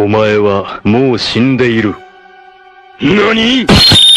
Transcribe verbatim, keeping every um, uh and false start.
前はもう死んでいる。 何！